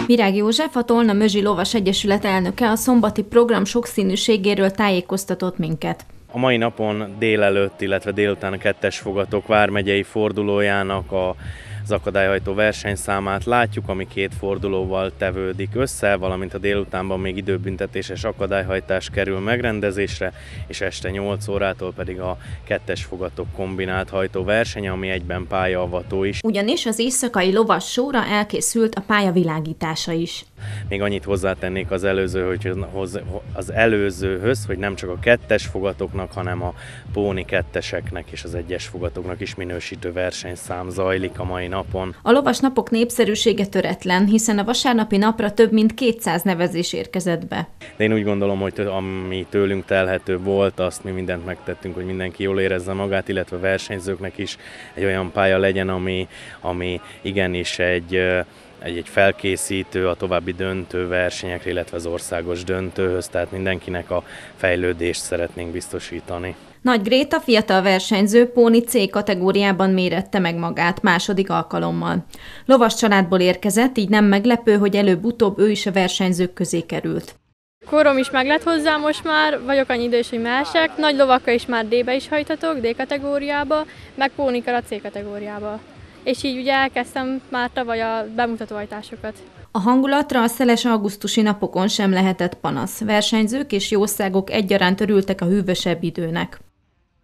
Virág József, a Tolna Mözsi Lovas Egyesület elnöke a szombati program sokszínűségéről tájékoztatott minket. A mai napon délelőtt, illetve délután a 2-es fogatok vármegyei fordulójának az akadályhajtó versenyszámát látjuk, ami 2 fordulóval tevődik össze, valamint a délutánban még időbüntetéses akadályhajtás kerül megrendezésre, és este 8 órától pedig a 2-es fogatok kombinált hajtóverseny, ami egyben pályaavattó is. Ugyanis az éjszakai lovas sóra elkészült a pálya világítása is. Még annyit hozzátennék az előzőhöz, hogy nem csak a 2-es fogatoknak, hanem a póni 2-eseknek és az 1-es fogatoknak is minősítő versenyszám zajlik a mai napon. A lovas napok népszerűsége töretlen, hiszen a vasárnapi napra több mint 200 nevezés érkezett be. De én úgy gondolom, hogy ami tőlünk telhető volt, azt mi mindent megtettünk, hogy mindenki jól érezze magát, illetve a versenyzőknek is egy olyan pálya legyen, ami igenis egy felkészítő a további döntő versenyekre, illetve az országos döntőhöz, tehát mindenkinek a fejlődést szeretnénk biztosítani. Nagy Gréta fiatal versenyző póni C kategóriában mérette meg magát második alkalommal. Lovas családból érkezett, így nem meglepő, hogy előbb-utóbb ő is a versenyzők közé került. Korom is meg lett hozzá most már, vagyok annyi idős, hogy mások. Nagy lovakkal is már D-be is hajthatok, D kategóriába, meg pónikkal a C kategóriába. És így ugye elkezdtem már tavaly a bemutatóhajtásokat. A hangulatra a szeles augusztusi napokon sem lehetett panasz. Versenyzők és jószágok egyaránt örültek a hűvösebb időnek.